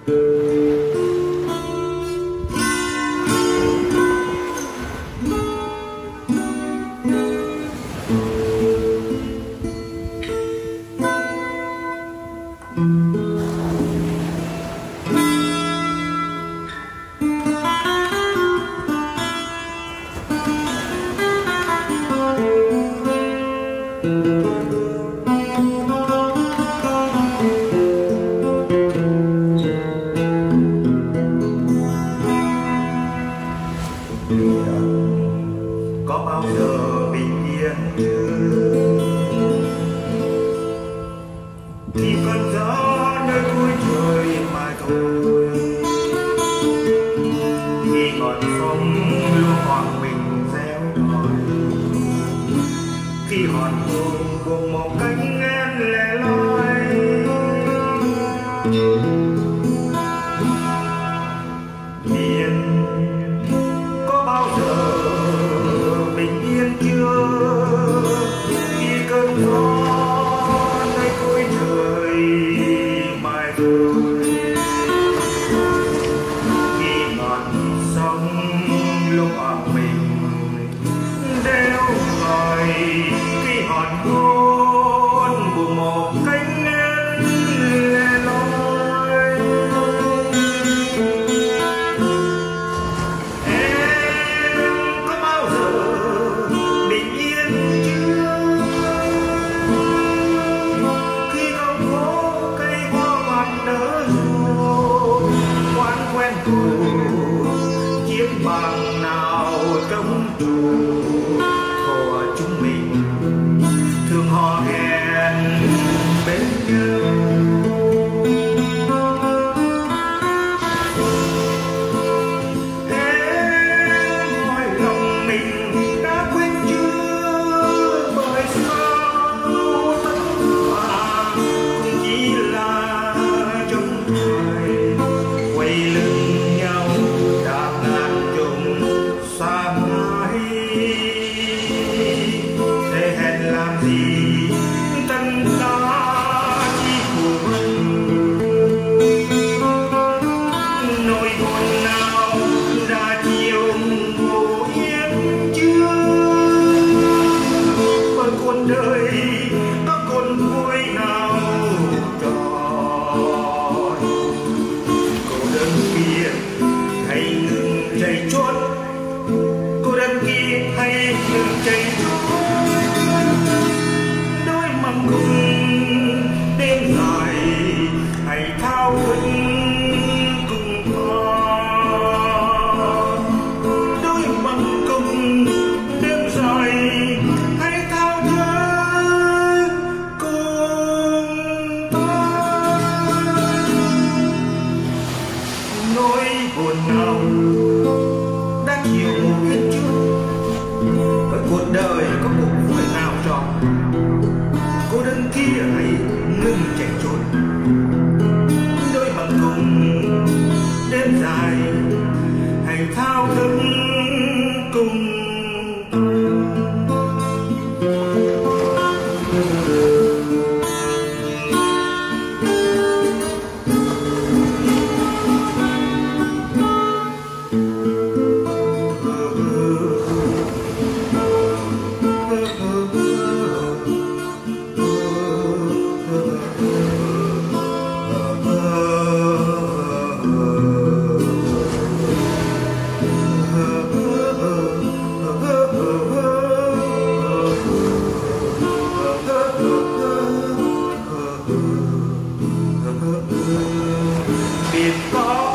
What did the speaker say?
Có bao giờ bình yên chưa? Thì cơn gió nơi cuối trời mai thôi, khi ngọn sông luôn hoàng mình réo gọi, khi hòn hồn buông một cánh em lẻ loi. Có bao giờ bình yên chưa? Khi cơn gió nơi cuối trời mai thôi, khi ngọn sông lúc hoàng mình đeo gọi, khi hòn hôn buông một cánh em lẻ loi. Em có bao giờ bình yên chưa? Khi không có cây hoa mặt nở rộ, quán quen thuộc chiếc bằng nào trong trụ của chúng mình thường hò hẹn bên nhau. Em hỏi lòng mình đã quên chưa? Bởi sao tất cả cũng chỉ là trong thời quay lưng nhau đạp ngàn chùng xa mãi. Để hẹn làm gì tất cả chỉ cùng nỗi buồn nào đã chiều ngủ yên chưa? Bởi cuộc đời có còn vui nào tròn? Cô đơn kia hãy ngừng chạy trốn, cô đơn kia hãy ngừng chạy trốn. Đôi mắt cùng đêm dài hãy thao thức cùng ta. Đôi mắt cùng đêm dài hãy thao thức cùng ta. Nỗi buồn nào đã chiều ngủ yên chưa? Bởi cuộc đời có một vui nào tròn, cô đơn kia hãy ngừng chạy trốn. Đôi mắt cùng đêm dài hãy thao thức cùng biển có